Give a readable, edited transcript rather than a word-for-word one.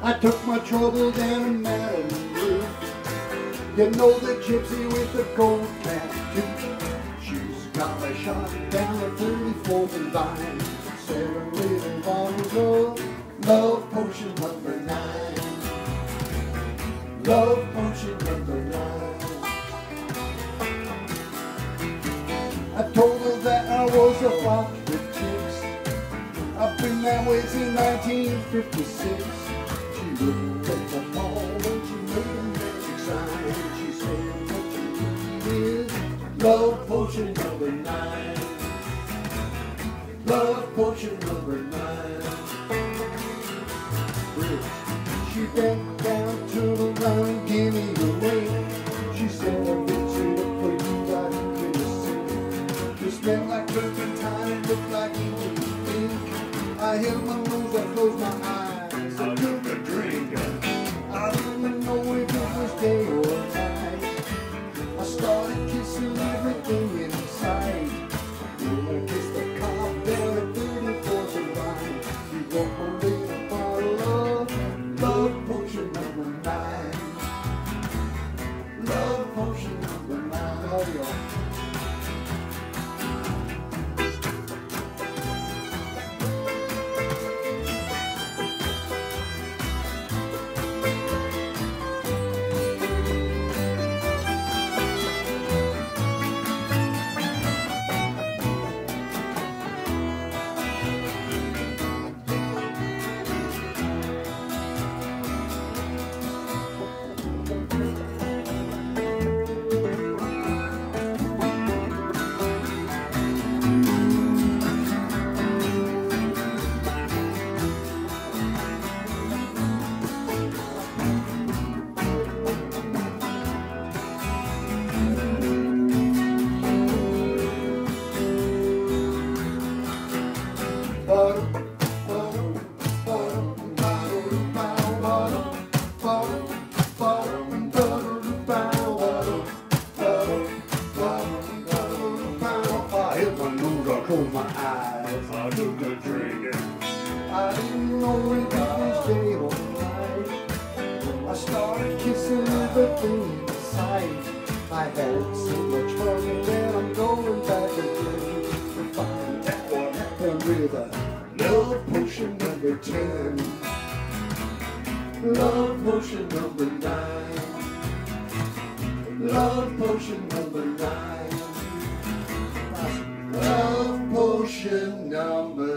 I took my trouble down to Madeline Roof. You know the gypsy with the gold tattoo. She's got a shot down the 34th and Vine. 7 little bottles of love potion number 9. Love potion number 9. I told her that I was a flock with chicks. I've been that way since 1956. She looked at the ball and she made a magic sign. She said, what you need is love potion number 9. Love potion number 9. She bent down, turned around and gave me a ring. She said, I've been sitting up for you, I didn't really see. You smelled like turpentine, it looked like English ink. I held my nose, I closed my eyes, I took a drink. I didn't know if it was day or night. I started kissing everything in sight. When I kissed the cop down at 34th and Vine, you got my little bottle of love potion number 9. Love potion number 9. Love y'all. Closed my eyes, I took a drink. I didn't know if it was day or night. I started kissing everything in sight. I had so much fun and then I'm going back again to find out what happened with a love potion number 10. Love potion number 9. Love potion number 9. Love potion number